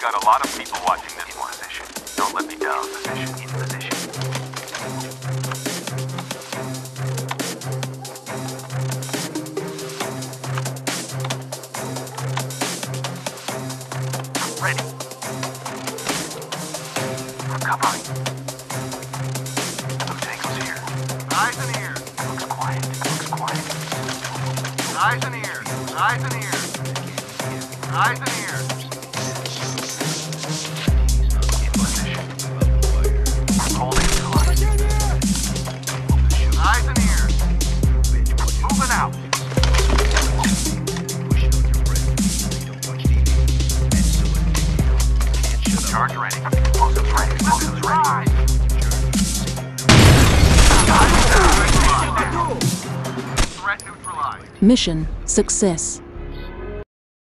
got a lot of people watching this one. Don't let me down. In position. Ready. Recovering. No Tangos here. Eyes and ears. It looks quiet. Eyes and ears. Eyes and ears. Eyes and ears. In position. Holding line. Eyes and ears. Moving out. Charge ready. Explosives ready. Explosives ready. Threat neutralized. Mission success.